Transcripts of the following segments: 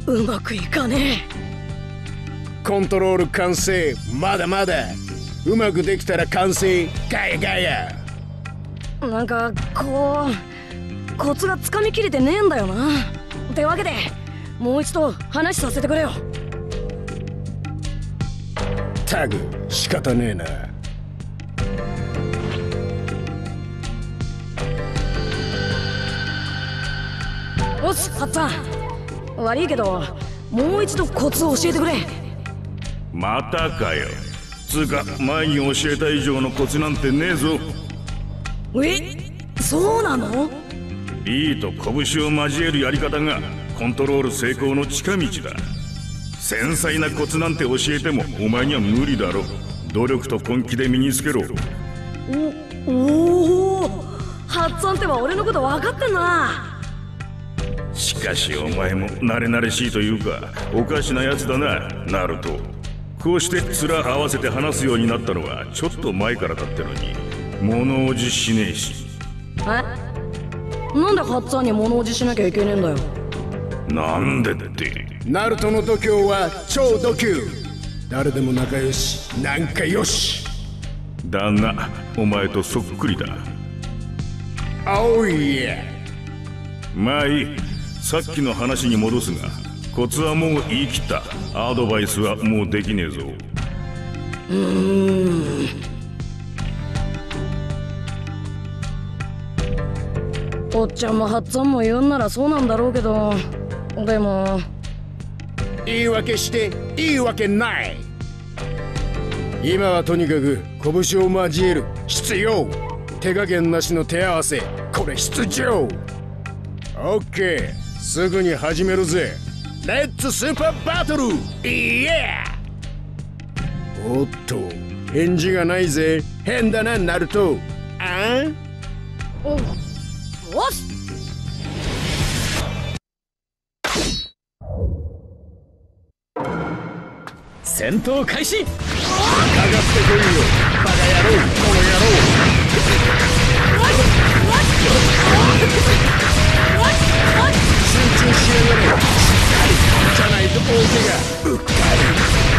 うまくいかねコントロール完成。まだまだ。うまくできたら完成。ガヤガヤ。 なんかこうコツがつかみきれてねえんだよな。ってわけでもう一度話させてくれよ。 タグ仕方ねえな。 よしハッツァン、悪いけどもう一度コツを教えてくれ。 またかよ。つうか前に教えた以上のコツなんてねえぞ。 そうなの？ B と拳を交えるやり方がコントロール成功の近道だ。繊細なコツなんて教えてもお前には無理だろ。努力と根気で身につけろ。 おお、ハッツァンっては俺のこと分かってんな。 しかしお前も慣れ慣れしいというかおかしなやつだな、ナルト。こうして面合わせて話すようになったのはちょっと前からだってのに物おじしねえし。 なんでハッツァンに物おじしなきゃいけねえんだよ。 なんでって。 ナルトの度胸は超度級。誰でも仲良し、なんかよし。 だがお前とそっくりだ。 おいや。 まあいい。さっきの話に戻すが、コツはもう言い切った。アドバイスはもうできねえぞ。 おっちゃんもハッツァンも言うんならそうなんだろうけど、でも言い訳していいわけない。今はとにかく拳を交える必要。手加減なしの手合わせ、これ必要。オッケー、すぐに始めるぜ。レッツスーパーバトル。イエー。おっと返事がないぜ。変だなナルト。 よし。 戦闘開始。 かかってこいよバカ野郎、この野郎。集中しやがれ。しっかりじゃないと大怪我。うっかり。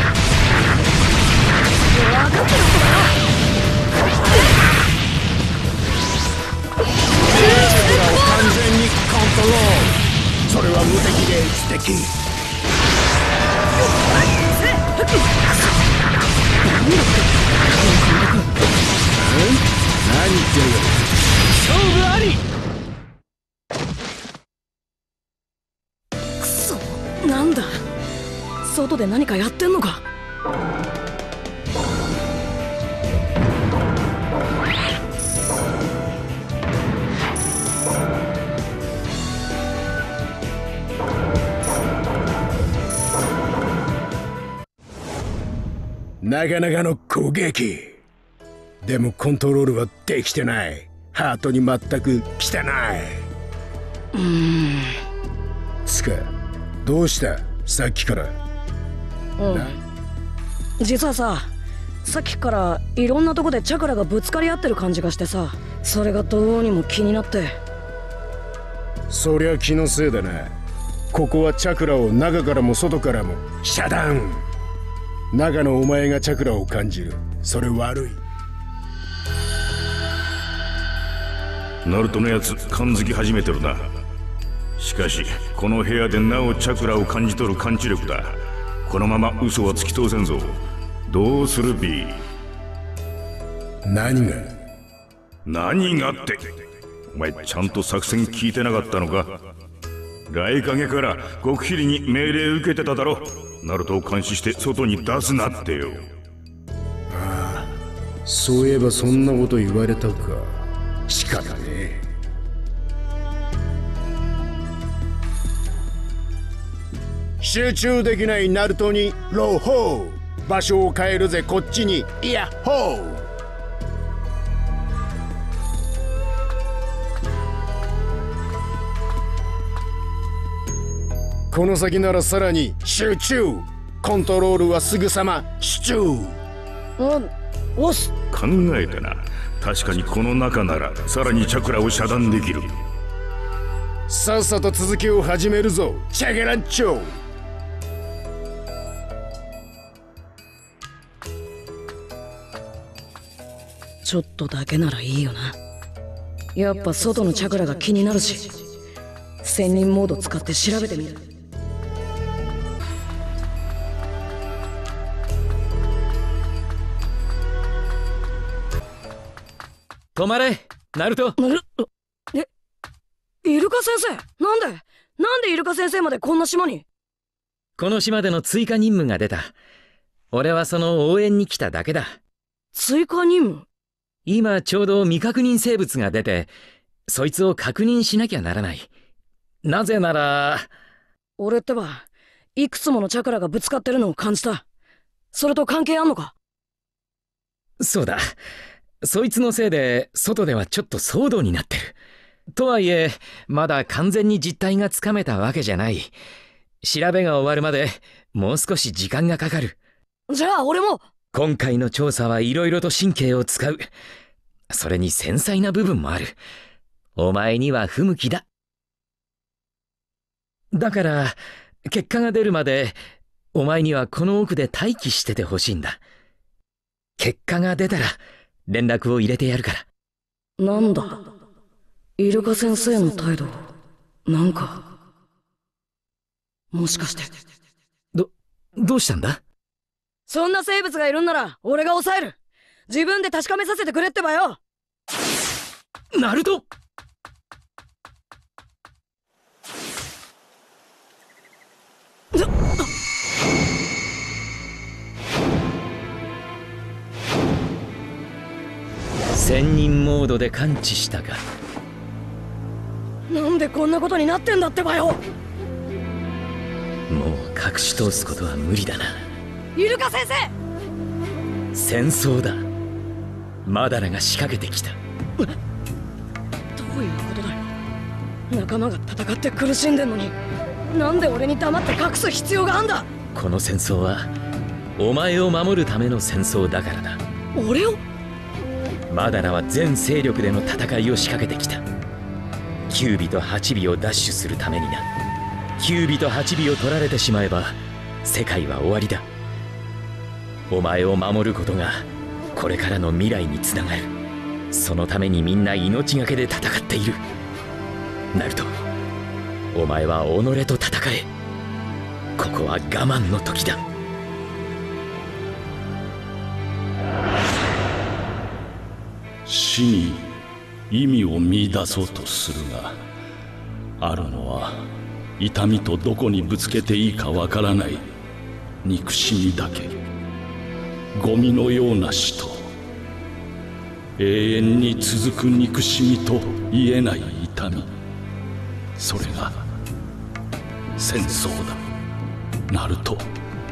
分かってることだよ。 チャクラを完全にコントロール。それは無敵で素敵。何言ってるよ。 勝負あり。 くそ、なんだ外で何かやってんのか。 なかなかの攻撃。でもコントロールはできてない。ハートに全く汚い。つかどうしたさっきから。 実はさ、さっきからいろんなとこでチャクラがぶつかり合ってる感じがしてさ、それがどうにも気になって。 そりゃ気のせいだな。ここはチャクラを中からも外からも遮断。中のお前がチャクラを感じる。それ悪い。 ナルトのやつ感づき始めてるな。しかしこの部屋でなおチャクラを感じ取る感知力だ。このまま嘘は突き通せんぞ。どうする B？ 何がってお前ちゃんと作戦聞いてなかったのか。雷影から極秘裏に命令受けてただろ。ナルトを監視して外に出すなってよ。 ああ、そういえばそんなこと言われたか。仕方ねえ。集中できないナルトに朗報。場所を変えるぜこっちに。イヤッホー。この先ならさらに集中。コントロールはすぐさま集中。 おし考えてな。確かにこの中ならさらにチャクラを遮断できる。 さっさと続きを始めるぞチャゲランチョ。 ちょっとだけならいいよな。やっぱ外のチャクラが気になるし、仙人モード使って調べてみる。 止まれナルト。 イルカ先生、なんでイルカ先生までこんな島に？ この島での追加任務が出た。俺はその応援に来ただけだ。 追加任務？ 今ちょうど未確認生物が出て、そいつを確認しなきゃならない。なぜなら俺ってばいくつものチャクラがぶつかってるのを感じた。それと関係あんのか？ そうだ。そいつのせいで外ではちょっと騒動になってる。とはいえまだ完全に実態がつかめたわけじゃない。調べが終わるまでもう少し時間がかかる。 じゃあ俺も。 今回の調査はいろいろと神経を使う。それに繊細な部分もある。お前には不向きだ。だから結果が出るまでお前にはこの奥で待機しててほしいんだ。結果が出たら連絡を入れてやるから。 なんだイルカ先生の態度、なんかもしかして。 どうしたんだ？ そんな生物がいるんなら俺が抑える。自分で確かめさせてくれってばよ。 ナルト！仙人モードで感知したか。 なんでこんなことになってんだってばよ。 もう隠し通すことは無理だな。 イルカ先生！ 戦争だ。マダラが仕掛けてきた。 どういうことだよ。仲間が戦って苦しんでんのになんで俺に黙って隠す必要があんだ。 この戦争はお前を守るための戦争だからだ。 俺を？ マダラは全勢力での戦いを仕掛けてきた。9尾と8尾を奪取するためにな。9尾と8尾を取られてしまえば世界は終わりだ。お前を守ることがこれからの未来につながる。そのためにみんな命がけで戦っている。ナルト、お前は己と戦え。ここは我慢の時だ。 死に意味を見出そうとするが、あるのは痛みとどこにぶつけていいかわからない憎しみだけ。ゴミのような死と永遠に続く憎しみと言えない痛み、それが戦争だ。ナルト、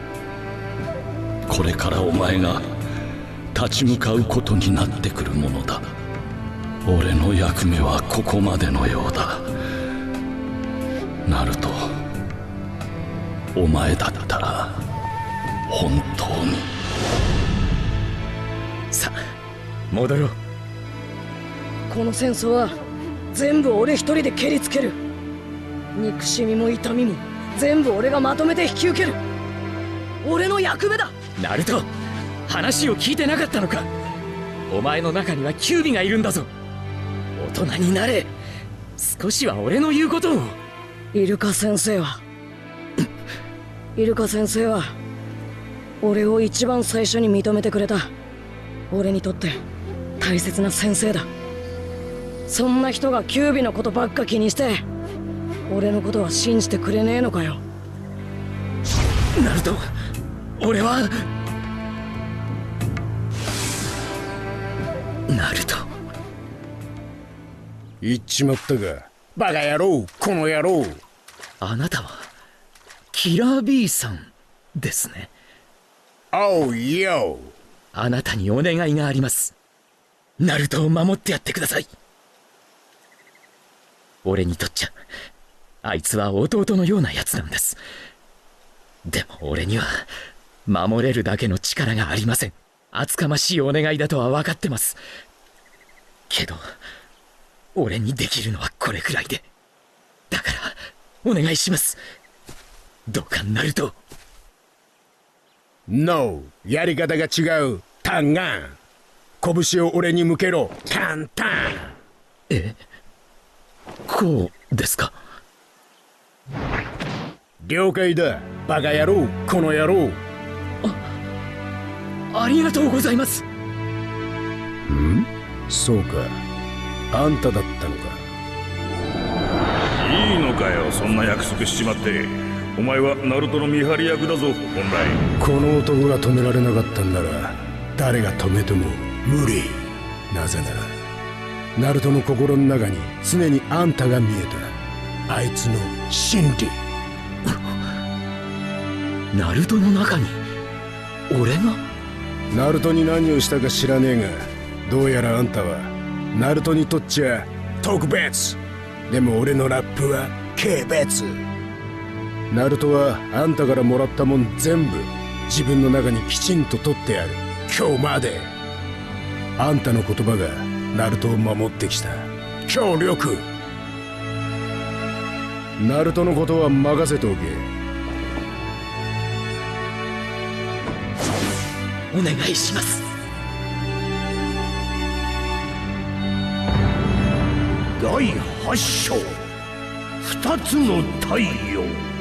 これからお前が立ち向かうことになってくるものだ。俺の役目はここまでのようだ。ナルト、お前だったら本当に。 さあ戻ろう。 この戦争は全部俺一人で蹴りつける。憎しみも痛みも全部俺がまとめて引き受ける。俺の役目だ。 ナルト、話を聞いてなかったのか。お前の中にはキュービがいるんだぞ。大人になれ。少しは俺の言うことを。 イルカ先生はイルカ先生は俺を一番最初に認めてくれた。俺にとって大切な先生だ。そんな人がキュービのことばっか気にして俺のことは信じてくれねえのかよ。 ナルト、俺はナルト。 言っちまったがバカ野郎、この野郎。 あなたはキラー B さんですね。 おうよ。 あなたにお願いがあります。ナルトを守ってやってください。俺にとっちゃあいつは弟のようなやつなんです。でも俺には守れるだけの力がありません。厚かましいお願いだとは分かってます。けど俺にできるのはこれくらいで。だからお願いします。どうかナルト。 ノー、やり方が違う。タンガン。 拳を俺に向けろ。簡単。 こうですか。 了解だ、バカ野郎、この野郎。 ありがとうございます。 そうか、あんただったのか。 いいのかよ、そんな約束しちまって。お前はナルトの見張り役だぞ、本来。 この男が止められなかったんなら誰が止めても無理。なぜならナルトの心の中に常にあんたが見えた。あいつの真理。 ナルトの中に俺が？ ナルトに何をしたか知らねえが、どうやらあんたはナルトにとっちゃ特別。でも俺のラップは軽蔑。ナルトはあんたからもらったもん全部自分の中にきちんと取ってある。今日まであんたの言葉がナルトを守ってきた。協力。ナルトのことは任せておけ。 お願いします。 第8章、2つの太陽。